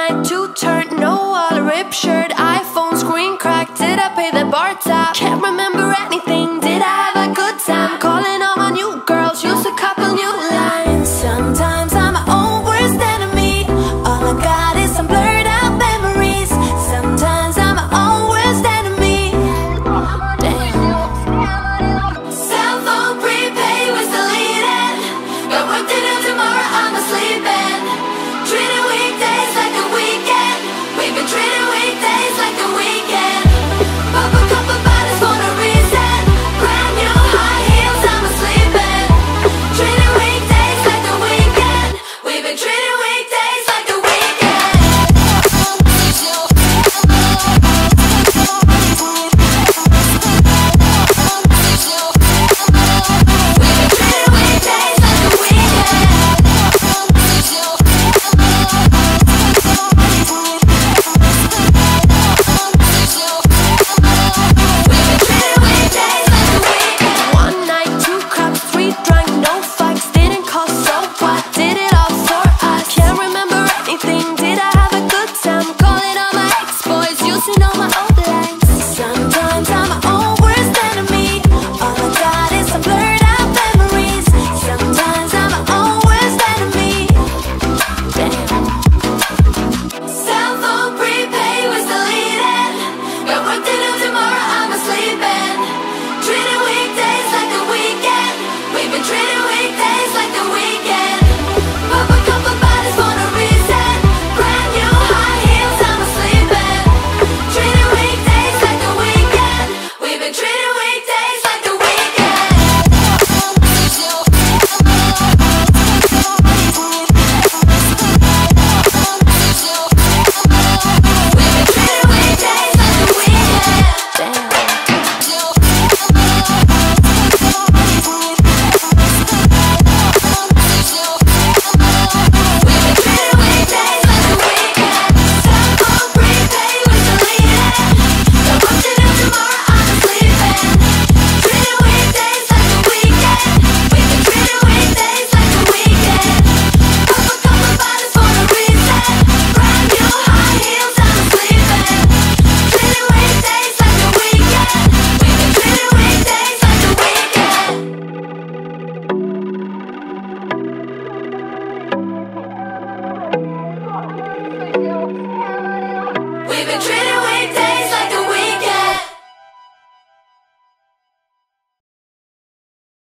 night, two turn, no wallet, ripped shirt, iPhone screen cracked. Did I pay the bar tab? Can't remember anything. Did I have a good time? Calling all my new girls, used a couple new lines. Sometimes I'm my own worst enemy. All I got is some blurred out memories. Sometimes I'm my own worst enemy. Damn. Cell phone prepaid was deleted. Got work to do tomorrow, I'm sleeping. Treating weekdays like a weekend. We've been treating weekdays like a weekend. Pop a couple bottles for no reason. Brand new high heels, I'm sleeping. Treating weekdays like a weekend. We've been treating weekdays like a weekend. Know my old lines.